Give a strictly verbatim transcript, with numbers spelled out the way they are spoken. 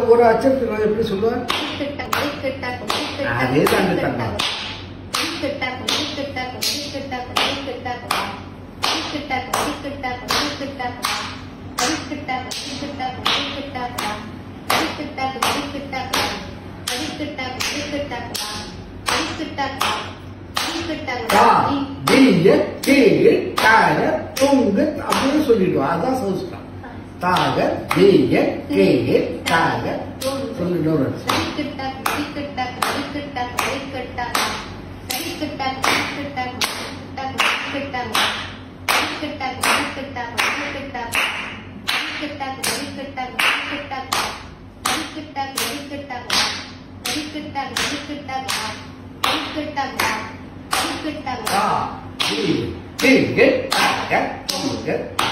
ஒரு அச்சத்துக்கு நான் எப்படி சொல்லுவேன்? அதே தாங்க தண்டா. அப்படின்னு சொல்லிடுவோம். அதான் சௌஸ்கிரம். தாக தீய கேய தாக சொல்லிடுவோம். Get, get, get, get, get.